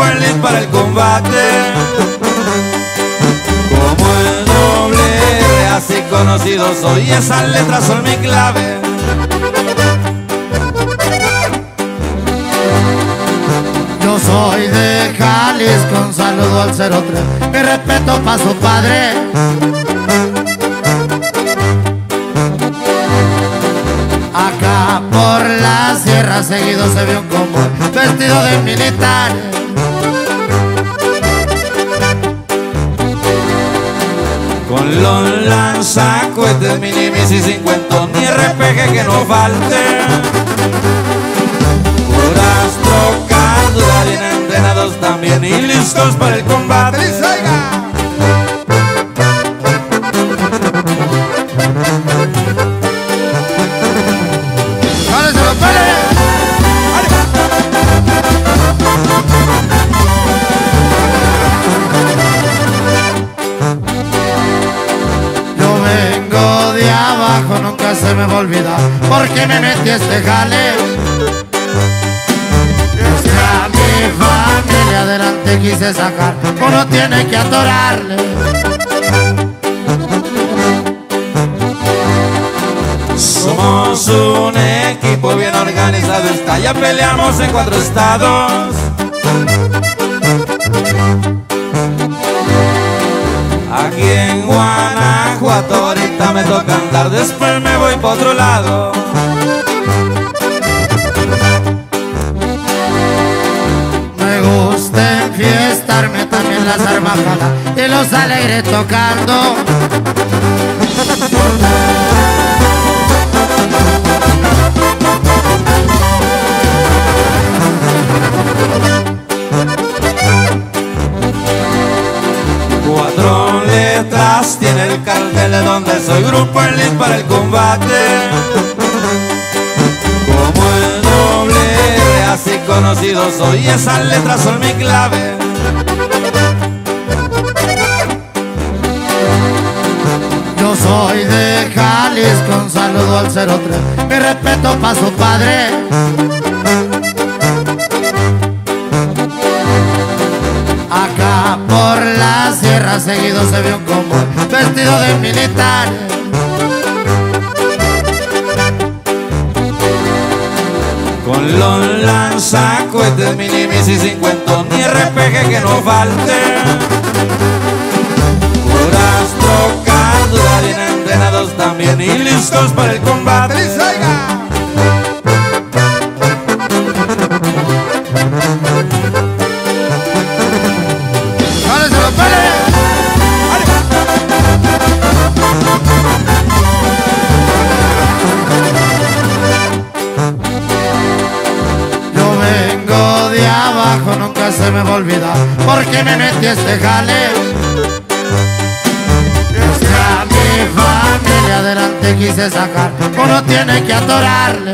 en list para el combate. Como el doble R, así conocido soy, esas letras son mi clave. Yo soy de Jalisco, un saludo al 03, mi respeto pa' su padre. Acá por la sierra seguido se vio un convoy vestido de militar. Con los lanzacohetes, minimis y 50, ni RPG que no falte. Puras trocas, duras, bien entrenados también y listos para el combate. Nunca se me va a olvidar porque me metí a este jale. Es que a mi familia adelante quise sacar, uno tiene que atorarle. Somos un equipo bien organizado, está, ya peleamos en 4 estados. Aquí en Guanajuato ahorita me toca andar, después me voy pa' otro lado. Me gusta enfiestarme también las armas jalas y los alegres tocando. Cuatro letras tiene el cartel de donde soy, grupo en list para el combate. Como el doble R, así conocido soy, esas letras son mi clave. Yo soy de Jalisco, un saludo al 03, mi respeto pa' su padre. Acá por la sierra seguido se vio un convoy vestido de militar. Con los lanzacohetes, minimis y 50, ni RPG que no falte. Puras trocas, duras, bien entrenados también y listos para el combate. Nunca se me va a olvidar porque me metí a este jale. Es que a mi familia adelante quise sacar, uno tiene que atorarle.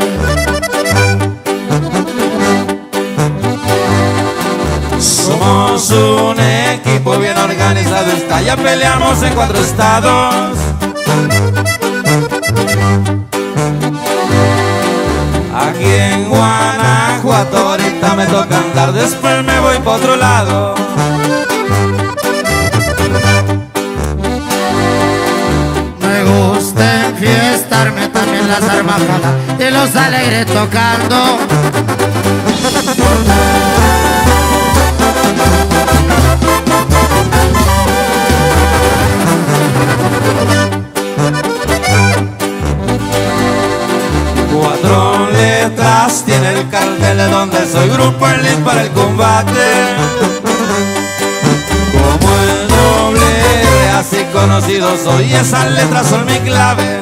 Somos un equipo bien organizado, está, ya peleamos en 4 estados. Aquí en Guanajuato ahorita me toca andar, después me voy pa' otro lado. Me gusta enfiestarme también las armas jalas y los alegres tocando. Cuatro letras tiene el cartel de donde soy, grupo en list para el combate. Como el doble R, así conocido soy, esas letras son mi clave.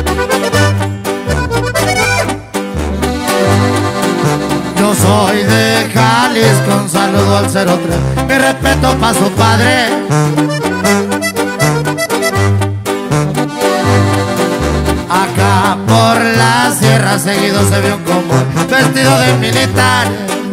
Yo soy de Jalisco, un saludo al 03, mi respeto pa' su padre. Acá por la sierra seguido se vio un convoy vestido de militar.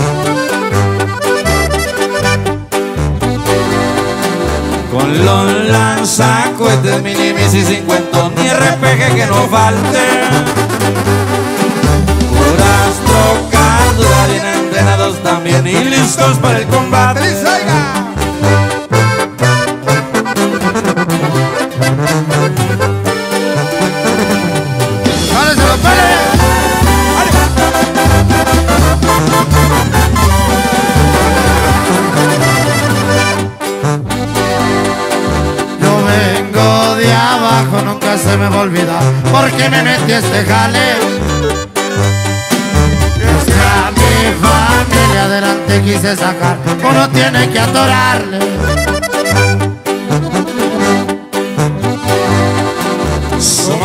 Con los lanzacohetes, minimis y 50, ni RPG que no falte. Puras trocas, duras, bien entrenados también también y listos para el combate. Nunca se me va a olvidar porque me metí a este jale. Es que a mi familia adelante quise sacar, uno tiene que adorarle. Somos